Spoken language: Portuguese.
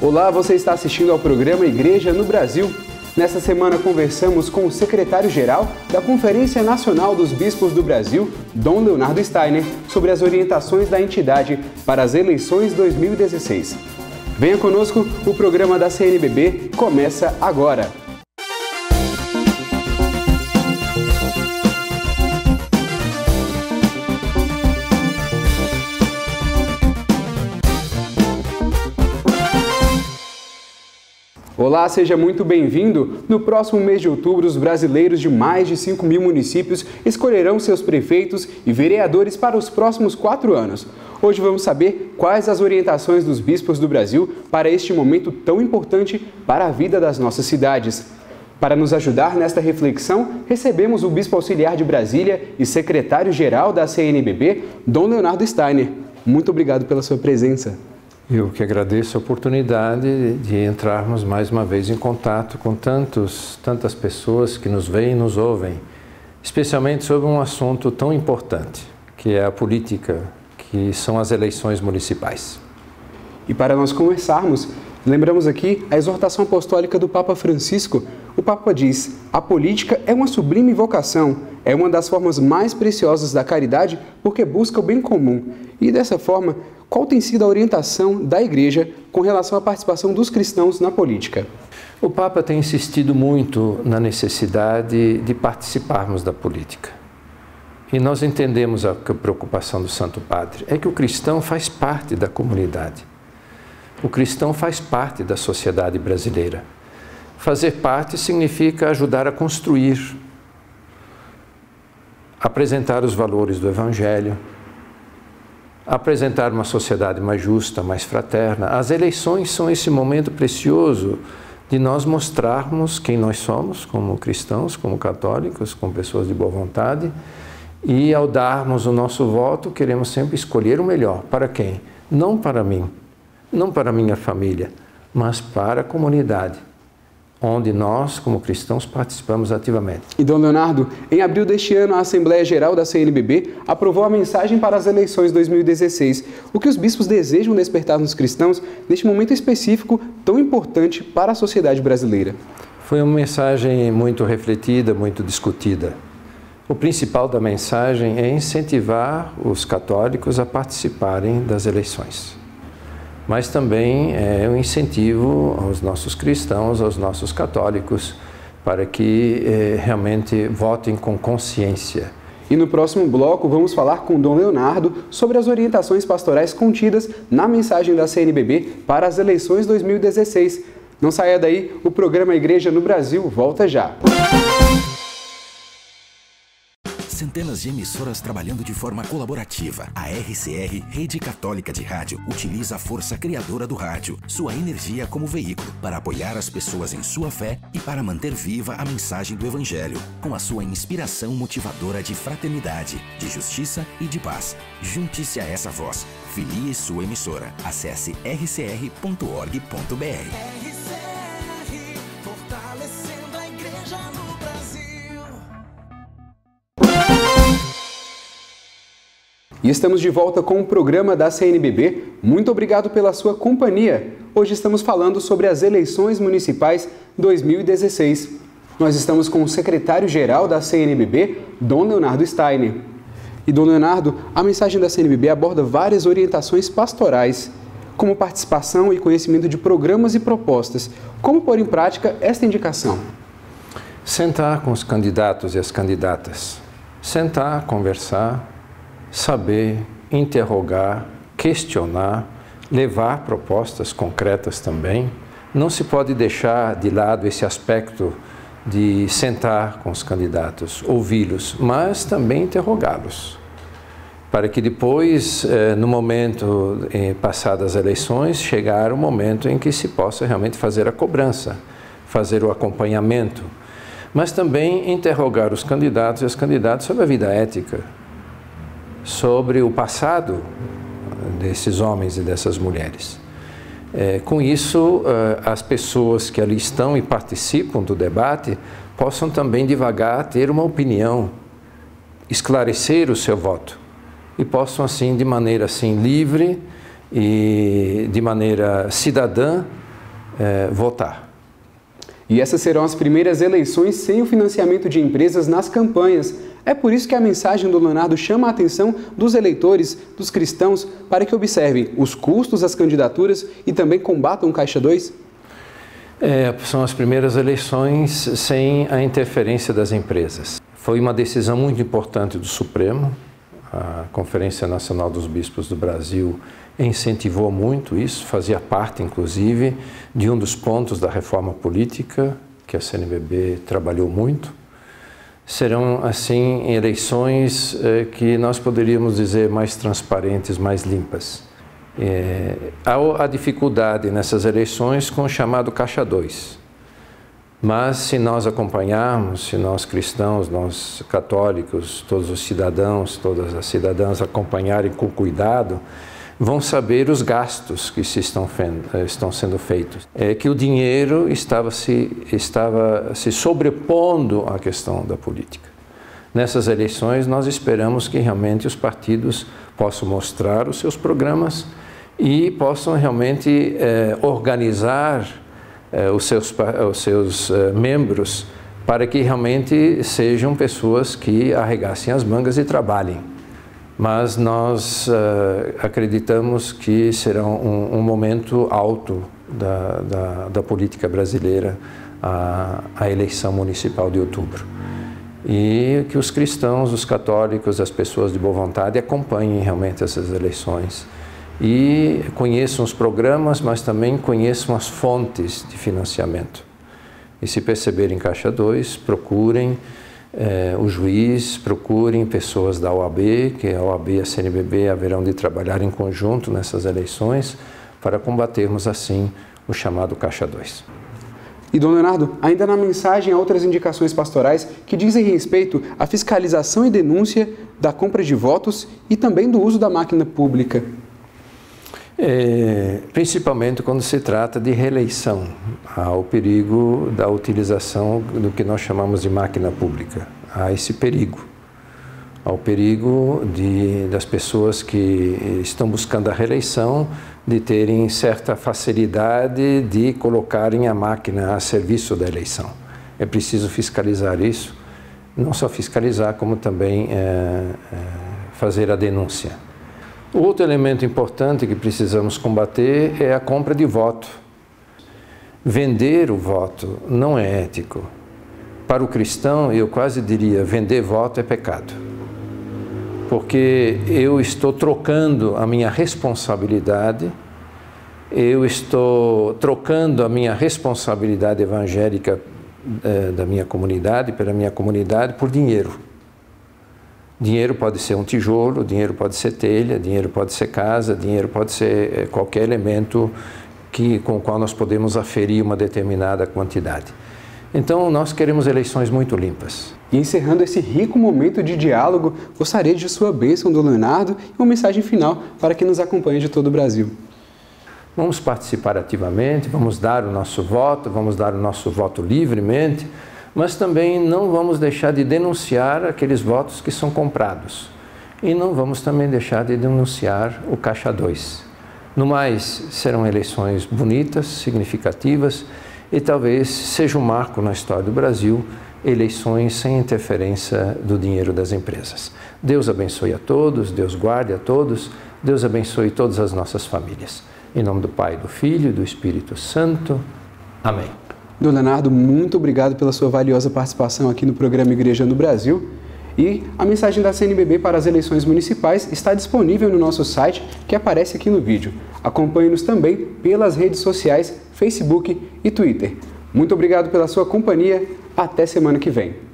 Olá, você está assistindo ao programa Igreja no Brasil. Nesta semana conversamos com o secretário-geral da Conferência Nacional dos Bispos do Brasil, Dom Leonardo Steiner, sobre as orientações da entidade para as eleições 2016. Venha conosco, o programa da CNBB começa agora. Olá, seja muito bem-vindo! No próximo mês de outubro, os brasileiros de mais de 5.000 municípios escolherão seus prefeitos e vereadores para os próximos 4 anos. Hoje vamos saber quais as orientações dos bispos do Brasil para este momento tão importante para a vida das nossas cidades. Para nos ajudar nesta reflexão, recebemos o Bispo Auxiliar de Brasília e secretário-geral da CNBB, Dom Leonardo Steiner. Muito obrigado pela sua presença. Eu que agradeço a oportunidade de entrarmos mais uma vez em contato com tantas pessoas que nos veem e nos ouvem, especialmente sobre um assunto tão importante, que é a política, que são as eleições municipais. E para nós conversarmos, lembramos aqui a exortação apostólica do Papa Francisco. O Papa diz: a política é uma sublime vocação, é uma das formas mais preciosas da caridade porque busca o bem comum. E dessa forma, qual tem sido a orientação da Igreja com relação à participação dos cristãos na política? O Papa tem insistido muito na necessidade de participarmos da política. E nós entendemos a preocupação do Santo Padre, é que o cristão faz parte da comunidade. O cristão faz parte da sociedade brasileira. Fazer parte significa ajudar a construir, apresentar os valores do Evangelho, apresentar uma sociedade mais justa, mais fraterna. As eleições são esse momento precioso de nós mostrarmos quem nós somos como cristãos, como católicos, como pessoas de boa vontade, e ao darmos o nosso voto, queremos sempre escolher o melhor. Para quem? Não para mim, não para a minha família, mas para a comunidade, onde nós, como cristãos, participamos ativamente. E, Dom Leonardo, em abril deste ano, a Assembleia Geral da CNBB aprovou a mensagem para as eleições 2016. O que os bispos desejam despertar nos cristãos neste momento específico tão importante para a sociedade brasileira? Foi uma mensagem muito refletida, muito discutida. O principal da mensagem é incentivar os católicos a participarem das eleições. Mas também é um incentivo aos nossos cristãos, aos nossos católicos, para que realmente votem com consciência. E no próximo bloco vamos falar com Dom Leonardo sobre as orientações pastorais contidas na mensagem da CNBB para as eleições 2016. Não saia daí, o programa Igreja no Brasil volta já. Centenas de emissoras trabalhando de forma colaborativa. A RCR, Rede Católica de Rádio, utiliza a força criadora do rádio, sua energia como veículo, para apoiar as pessoas em sua fé e para manter viva a mensagem do Evangelho, com a sua inspiração motivadora de fraternidade, de justiça e de paz. Junte-se a essa voz. Filie sua emissora. Acesse rcr.org.br. E estamos de volta com o programa da CNBB. Muito obrigado pela sua companhia. Hoje estamos falando sobre as eleições municipais 2016. Nós estamos com o secretário-geral da CNBB, Dom Leonardo Steiner. E, Dom Leonardo, a mensagem da CNBB aborda várias orientações pastorais, como participação e conhecimento de programas e propostas. Como pôr em prática esta indicação? Sentar com os candidatos e as candidatas. Sentar, conversar, saber, interrogar, questionar, levar propostas concretas também. Não se pode deixar de lado esse aspecto de sentar com os candidatos, ouvi-los, mas também interrogá-los, para que depois, no momento passadas as eleições, chegar o momento em que se possa realmente fazer a cobrança, fazer o acompanhamento, mas também interrogar os candidatos e as candidatas sobre a vida ética, sobre o passado desses homens e dessas mulheres. Com isso, as pessoas que ali estão e participam do debate possam também devagar ter uma opinião, esclarecer o seu voto e possam assim, de maneira assim livre e de maneira cidadã, votar. E essas serão as primeiras eleições sem o financiamento de empresas nas campanhas. É por isso que a mensagem do Leonardo chama a atenção dos eleitores, dos cristãos, para que observem os custos das candidaturas e também combatam o Caixa 2? São as primeiras eleições sem a interferência das empresas. Foi uma decisão muito importante do Supremo. A Conferência Nacional dos Bispos do Brasil incentivou muito isso, fazia parte, inclusive, de um dos pontos da reforma política, que a CNBB trabalhou muito. Serão, assim, eleições que nós poderíamos dizer mais transparentes, mais limpas. Há a dificuldade nessas eleições com o chamado Caixa 2. Mas se nós acompanharmos, se nós cristãos, nós católicos, todos os cidadãos, todas as cidadãs acompanharem com cuidado, vão saber os gastos que estão sendo feitos. Que o dinheiro estava se sobrepondo à questão da política. Nessas eleições, nós esperamos que realmente os partidos possam mostrar os seus programas e possam realmente organizar os seus membros para que realmente sejam pessoas que arregassem as mangas e trabalhem. Mas nós acreditamos que será um momento alto da política brasileira, a eleição municipal de outubro. E que os cristãos, os católicos, as pessoas de boa vontade acompanhem realmente essas eleições e conheçam os programas, mas também conheçam as fontes de financiamento. E se perceberem Caixa 2, procurem o juiz, procurem pessoas da OAB, que a OAB e a CNBB haverão de trabalhar em conjunto nessas eleições para combatermos assim o chamado Caixa 2. E, Dom Leonardo, ainda na mensagem há outras indicações pastorais que dizem respeito à fiscalização e denúncia da compra de votos e também do uso da máquina pública. Principalmente quando se trata de reeleição, há o perigo da utilização do que nós chamamos de máquina pública. Há esse perigo. Há o perigo das pessoas que estão buscando a reeleição de terem certa facilidade de colocarem a máquina a serviço da eleição. É preciso fiscalizar isso, não só fiscalizar, como também fazer a denúncia. O outro elemento importante que precisamos combater é a compra de voto. Vender o voto não é ético. Para o cristão, eu quase diria, vender voto é pecado. Porque eu estou trocando a minha responsabilidade, eu estou trocando a minha responsabilidade evangélica da minha comunidade, pela minha comunidade, por dinheiro. Dinheiro pode ser um tijolo, dinheiro pode ser telha, dinheiro pode ser casa, dinheiro pode ser qualquer elemento com o qual nós podemos aferir uma determinada quantidade. Então, nós queremos eleições muito limpas. E encerrando esse rico momento de diálogo, gostaria de sua bênção, Dom Leonardo, e uma mensagem final para quem nos acompanha de todo o Brasil. Vamos participar ativamente, vamos dar o nosso voto livremente, mas também não vamos deixar de denunciar aqueles votos que são comprados. E não vamos também deixar de denunciar o Caixa 2. No mais, serão eleições bonitas, significativas, e talvez seja um marco na história do Brasil, eleições sem interferência do dinheiro das empresas. Deus abençoe a todos, Deus guarde a todos, Deus abençoe todas as nossas famílias. Em nome do Pai, do Filho e do Espírito Santo. Amém. Dom Leonardo, muito obrigado pela sua valiosa participação aqui no programa Igreja no Brasil. E a mensagem da CNBB para as eleições municipais está disponível no nosso site, que aparece aqui no vídeo. Acompanhe-nos também pelas redes sociais, Facebook e Twitter. Muito obrigado pela sua companhia. Até semana que vem.